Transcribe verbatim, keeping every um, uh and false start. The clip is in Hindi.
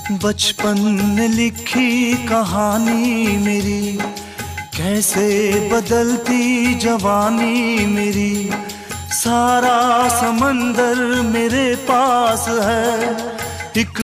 बचपन ने लिखी कहानी मेरी, कैसे बदलती जवानी मेरी। सारा समंदर मेरे पास है, एक